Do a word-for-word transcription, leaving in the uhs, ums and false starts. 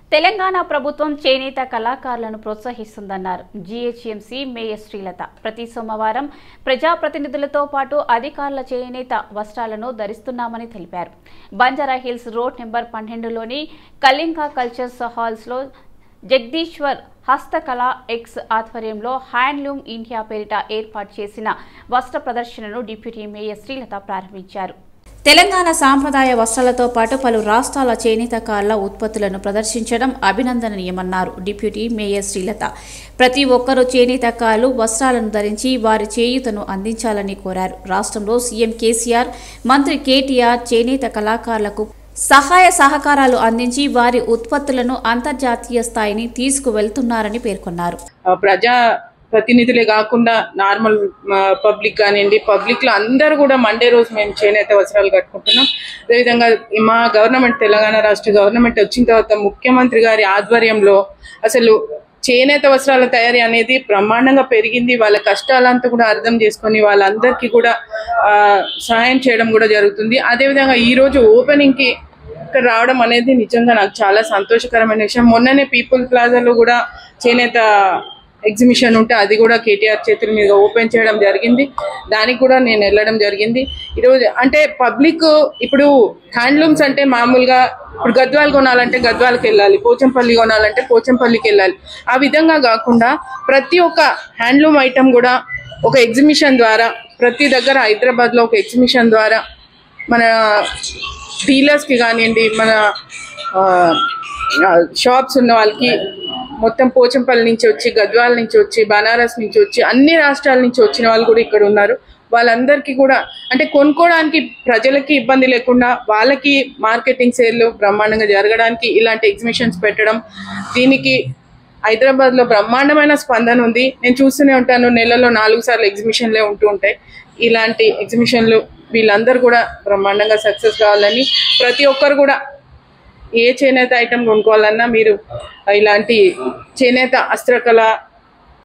తెలంగాణ ప్రభుత్వం చేనేత కళాకారులను ప్రోత్సహిస్తుందన్నారు జీహెచ్ఎంసీ మేయర్ శ్రీలత. ప్రతి సోమవారం ప్రజాప్రతినిధులతో పాటు అధికారుల చేనేత వస్త్రాలను ధరిస్తున్నామని తెలిపారు. బంజారా హిల్స్ రోడ్ నెంబర్ పన్నెండులోని కళింగ కల్చర్స్ హాల్స్లో జగదీశ్వర్ హస్తకళ ఎక్స్ ఆధ్వర్యంలో హ్యాండ్లూమ్ ఇండియా పేరిట ఏర్పాటు చేసిన వస్త్ర ప్రదర్శనను డిప్యూటీ మేయర్ శ్రీలత ప్రారంభించారు. తెలంగాణ సాంప్రదాయ వస్త్రాలతో పాటు పలు రాష్ట్రాల చేనేతకారుల ఉత్పత్తులను ప్రదర్శించడం అభినందనీయమన్నారు డిప్యూటీ మేయర్ శ్రీలత. ప్రతి ఒక్కరూ చేనేతకారులు వస్త్రాలను ధరించి వారి చేయూతను అందించాలని కోరారు. రాష్ట్రంలో సీఎం కేసీఆర్, మంత్రి కేటీఆర్ చేనేత కళాకారులకు సహాయ సహకారాలు అందించి వారి ఉత్పత్తులను అంతర్జాతీయ స్థాయిని తీసుకువెళ్తున్నారని పేర్కొన్నారు. ప్రజా ప్రతినిధులే కాకుండా నార్మల్ పబ్లిక్ కానివ్వండి, పబ్లిక్ లో అందరూ కూడా మండే రోజు మేము చేనేత వస్త్రాలు కట్టుకుంటున్నాం. అదేవిధంగా మా గవర్నమెంట్, తెలంగాణ రాష్ట్ర గవర్నమెంట్ వచ్చిన తర్వాత ముఖ్యమంత్రి గారి ఆధ్వర్యంలో అసలు చేనేత వస్త్రాల తయారీ అనేది బ్రహ్మాండంగా పెరిగింది. వాళ్ళ కష్టాలంతా కూడా అర్థం చేసుకొని వాళ్ళందరికీ కూడా ఆ సహాయం చేయడం కూడా జరుగుతుంది. అదేవిధంగా ఈ రోజు ఓపెనింగ్ కి ఇక్కడ రావడం అనేది నిజంగా నాకు చాలా సంతోషకరమైన విషయం. మొన్ననే పీపుల్ ప్లాజాలో కూడా చేనేత ఎగ్జిబిషన్ ఉంటే అది కూడా కేటీఆర్ చేతుల మీద ఓపెన్ చేయడం జరిగింది. దానికి కూడా నేను వెళ్ళడం జరిగింది. ఈరోజు అంటే పబ్లిక్ ఇప్పుడు హ్యాండ్లూమ్స్ అంటే మామూలుగా ఇప్పుడు గద్వాలు కొనాలంటే గద్వాలకి వెళ్ళాలి, పోచంపల్లి కొనాలంటే పోచంపల్లికి వెళ్ళాలి. ఆ విధంగా కాకుండా ప్రతి ఒక్క హ్యాండ్లూమ్ ఐటమ్ కూడా ఒక ఎగ్జిబిషన్ ద్వారా ప్రతి దగ్గర హైదరాబాద్లో ఒక ఎగ్జిబిషన్ ద్వారా మన డీలర్స్కి కానివ్వండి, మన షాప్స్ ఉన్న వాళ్ళకి మొత్తం పోచంపల్లి నుంచి వచ్చి, గద్వాల నుంచి వచ్చి, బనారస్ నుంచి వచ్చి, అన్ని రాష్ట్రాల నుంచి వచ్చిన వాళ్ళు కూడా ఇక్కడ ఉన్నారు. వాళ్ళందరికీ కూడా అంటే కొనుక్కోవడానికి ప్రజలకి ఇబ్బంది లేకుండా వాళ్ళకి మార్కెటింగ్ సేల్లు బ్రహ్మాండంగా జరగడానికి ఇలాంటి ఎగ్జిబిషన్స్ పెట్టడం, దీనికి హైదరాబాద్లో బ్రహ్మాండమైన స్పందన ఉంది. నేను చూస్తూనే ఉంటాను, నెలలో నాలుగు సార్లు ఎగ్జిబిషన్లే ఉంటూ ఉంటాయి. ఇలాంటి ఎగ్జిబిషన్లు వీళ్ళందరూ కూడా బ్రహ్మాండంగా సక్సెస్ కావాలని, ప్రతి ఒక్కరు కూడా ఏ చేనేత ఐటమ్ కొనుక్కోవాలన్నా మీరు ఇలాంటి చేనేత హస్తకళ